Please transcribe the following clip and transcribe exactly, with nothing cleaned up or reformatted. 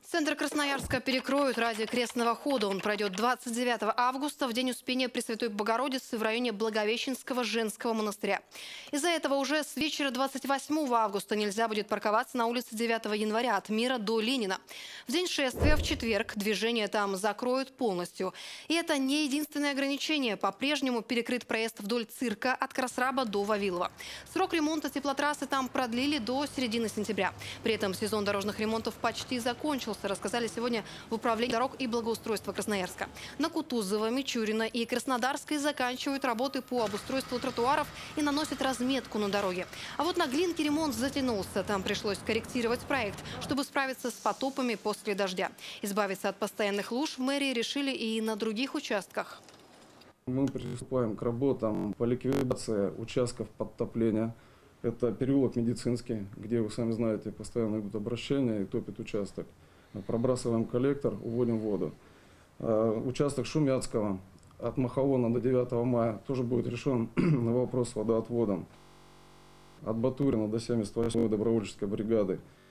Центр Красноярска перекроют ради крестного хода. Он пройдет двадцать девятого августа, в день Успения Пресвятой Богородицы в районе Благовещенского женского монастыря. Из-за этого уже с вечера двадцать восьмого августа нельзя будет парковаться на улице девятого января от Мира до Ленина. В день шествия, в четверг, движение там закроют полностью. И это не единственное ограничение. По-прежнему перекрыт проезд вдоль цирка от Красраба до Вавилова. Срок ремонта теплотрассы там продлили до середины сентября. При этом сезон дорожных ремонтов почти закончился, рассказали сегодня в Управлении дорог и благоустройства Красноярска. На Кутузова, Мичурина и Краснодарской заканчивают работы по обустройству тротуаров и наносят разметку на дороге. А вот на Глинке ремонт затянулся. Там пришлось корректировать проект, чтобы справиться с потопами после дождя. Избавиться от постоянных луж в мэрии решили и на других участках. Мы приступаем к работам по ликвидации участков подтопления. Это переулок Медицинский, где, вы сами знаете, постоянно идут обращения и топит участок. Пробрасываем коллектор, уводим воду. Участок Шумяцкого от Махаона до девятого мая тоже будет решен вопрос с водоотводом. От Батурина до семьдесят восьмой добровольческой бригады